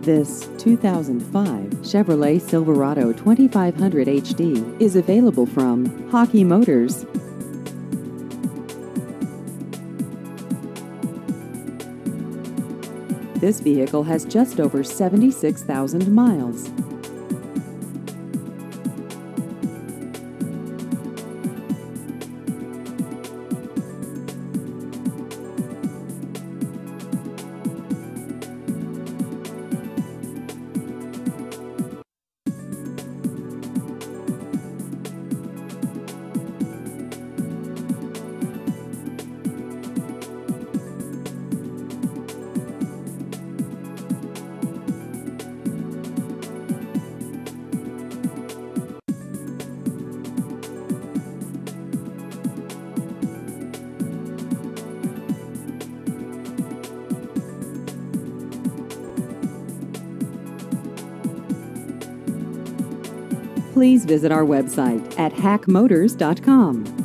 This 2005 Chevrolet Silverado 2500 HD is available from Hockey Motors. This vehicle has just over 76,000 miles. Please visit our website at hackmotors.com.